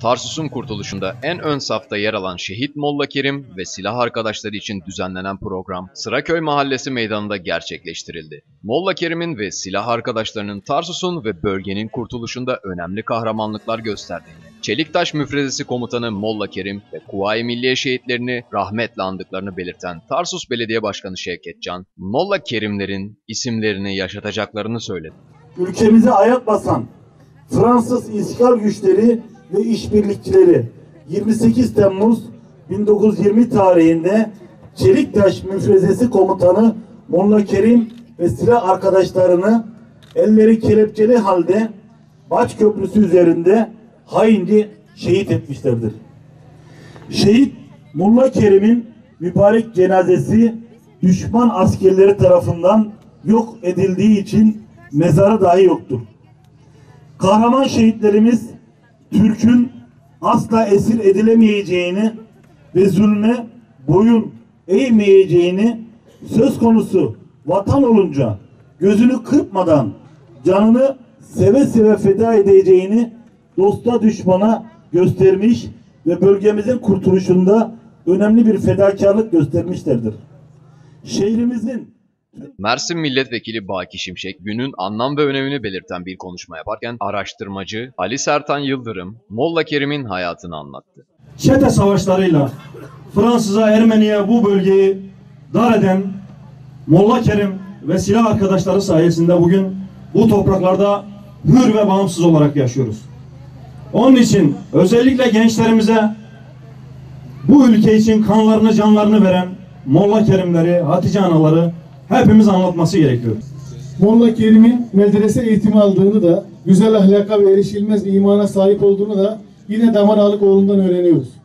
Tarsus'un kurtuluşunda en ön safta yer alan Şehit Molla Kerim ve silah arkadaşları için düzenlenen program Sıraköy Mahallesi meydanında gerçekleştirildi. Molla Kerim'in ve silah arkadaşlarının Tarsus'un ve bölgenin kurtuluşunda önemli kahramanlıklar gösterdiğini, Çeliktaş Müfrezesi Komutanı Molla Kerim ve Kuvayi Milliye şehitlerini rahmetle andıklarını belirten Tarsus Belediye Başkanı Şevket Can, Molla Kerimlerin isimlerini yaşatacaklarını söyledi. Ülkemize ayak basan Fransız işgal güçleri ve işbirlikçileri 28 Temmuz 1920 tarihinde Çeliktaş Müfrezesi Komutanı Molla Kerim ve silah arkadaşlarını elleri kelepçeli halde Baç Köprüsü üzerinde haince şehit etmişlerdir. Şehit Molla Kerim'in mübarek cenazesi düşman askerleri tarafından yok edildiği için mezarı dahi yoktur. Kahraman şehitlerimiz Türk'ün asla esir edilemeyeceğini ve zulme boyun eğmeyeceğini, söz konusu vatan olunca gözünü kırpmadan canını seve seve feda edeceğini dosta düşmana göstermiş ve bölgemizin kurtuluşunda önemli bir fedakarlık göstermişlerdir. Şehrimizin Mersin Milletvekili Baki Şimşek, günün anlam ve önemini belirten bir konuşma yaparken araştırmacı Ali Sertan Yıldırım, Molla Kerim'in hayatını anlattı. Çete savaşlarıyla Fransız'a, Ermeni'ye bu bölgeyi dar eden Molla Kerim ve silah arkadaşları sayesinde bugün bu topraklarda hür ve bağımsız olarak yaşıyoruz. Onun için özellikle gençlerimize bu ülke için kanlarını, canlarını veren Molla Kerimleri, Hatice anaları hepimiz anlatması gerekiyor. Molla Kerim'in medrese eğitimi aldığını da, güzel ahlaka ve erişilmez imana sahip olduğunu da yine Damaralık oğlundan öğreniyoruz.